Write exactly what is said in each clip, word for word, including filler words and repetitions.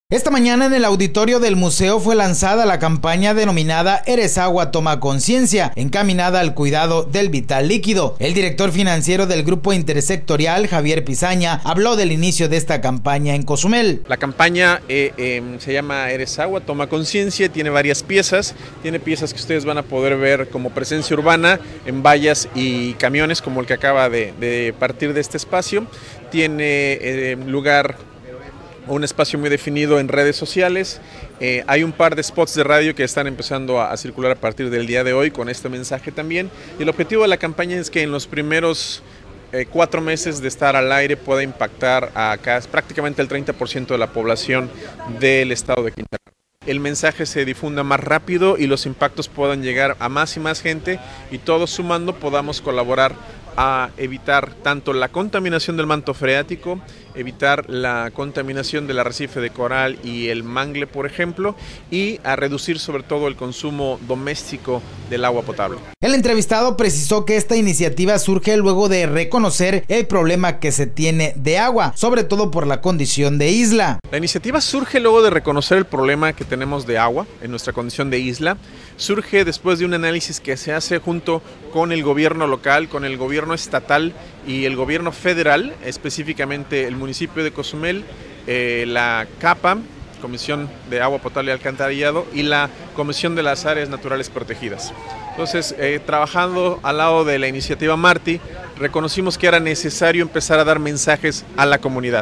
Esta mañana en el auditorio del museo fue lanzada la campaña denominada Eres Agua, Toma Conciencia, encaminada al cuidado del vital líquido. El director financiero del grupo intersectorial, Javier Pizaña, habló del inicio de esta campaña en Cozumel. La campaña eh, eh, se llama Eres Agua, Toma Conciencia, tiene varias piezas, tiene piezas que ustedes van a poder ver como presencia urbana en vallas y camiones como el que acaba de, de partir de este espacio, tiene eh, lugar un espacio muy definido en redes sociales, eh, hay un par de spots de radio que están empezando a, a circular a partir del día de hoy con este mensaje también, y el objetivo de la campaña es que en los primeros eh, cuatro meses de estar al aire pueda impactar a acá prácticamente el treinta por ciento de la población del estado de Quintana Roo. El mensaje se difunda más rápido y los impactos puedan llegar a más y más gente, y todos sumando podamos colaborar a evitar tanto la contaminación del manto freático, evitar la contaminación del arrecife de coral y el mangle, por ejemplo, y a reducir sobre todo el consumo doméstico del agua potable. El entrevistado precisó que esta iniciativa surge luego de reconocer el problema que se tiene de agua, sobre todo por la condición de isla. La iniciativa surge luego de reconocer el problema que tenemos de agua en nuestra condición de isla. Surge después de un análisis que se hace junto con el gobierno local, con el gobierno estatal y el gobierno federal, específicamente el municipio de Cozumel, eh, la CAPA, Comisión de Agua Potable y Alcantarillado, y la Comisión de las Áreas Naturales Protegidas. Entonces, eh, trabajando al lado de la iniciativa Marti, reconocimos que era necesario empezar a dar mensajes a la comunidad.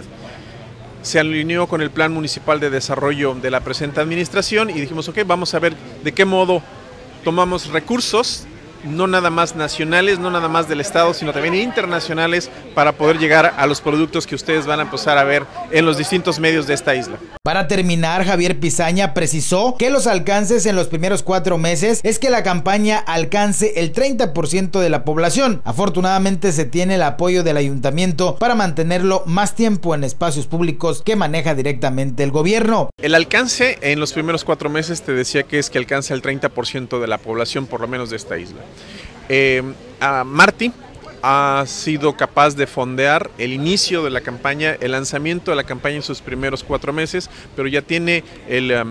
Se alineó con el Plan Municipal de Desarrollo de la presente administración y dijimos, ok, vamos a ver de qué modo tomamos recursos, no nada más nacionales, no nada más del estado, sino también internacionales, para poder llegar a los productos que ustedes van a empezar a ver en los distintos medios de esta isla. Para terminar, Javier Pizaña precisó que los alcances en los primeros cuatro meses es que la campaña alcance el treinta por ciento de la población. Afortunadamente se tiene el apoyo del ayuntamiento para mantenerlo más tiempo en espacios públicos que maneja directamente el gobierno. El alcance en los primeros cuatro meses te decía que es que alcanza el treinta por ciento de la población, por lo menos de esta isla. Eh, a Marti ha sido capaz de fondear el inicio de la campaña, el lanzamiento de la campaña en sus primeros cuatro meses, pero ya tiene el um,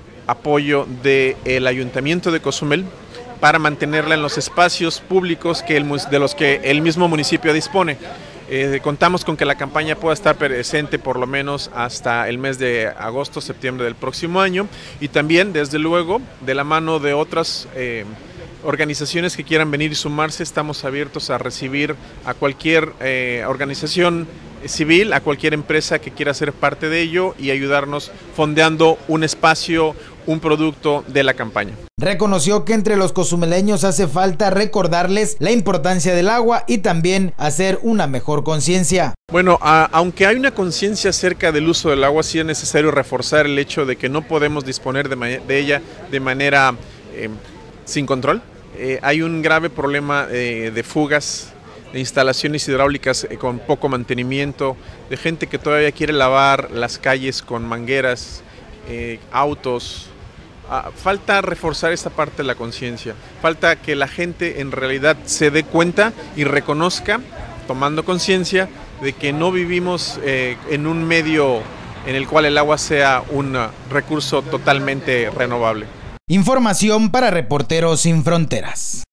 apoyo del Ayuntamiento de Cozumel para mantenerla en los espacios públicos que el, de los que el mismo municipio dispone. Eh, contamos con que la campaña pueda estar presente por lo menos hasta el mes de agosto, septiembre del próximo año, y también, desde luego, de la mano de otras eh, organizaciones que quieran venir y sumarse, estamos abiertos a recibir a cualquier eh, organización civil, a cualquier empresa que quiera ser parte de ello y ayudarnos fondeando un espacio, un producto de la campaña. Reconoció que entre los cozumeleños hace falta recordarles la importancia del agua y también hacer una mejor conciencia. Bueno, a, aunque hay una conciencia acerca del uso del agua, sí es necesario reforzar el hecho de que no podemos disponer de, de ella de manera eh, sin control. Eh, hay un grave problema eh, de fugas, de instalaciones hidráulicas eh, con poco mantenimiento, de gente que todavía quiere lavar las calles con mangueras, eh, autos. Ah, falta reforzar esta parte de la conciencia, falta que la gente en realidad se dé cuenta y reconozca, tomando conciencia, de que no vivimos eh, en un medio en el cual el agua sea un uh, recurso totalmente renovable. Información para Reporteros Sin Fronteras.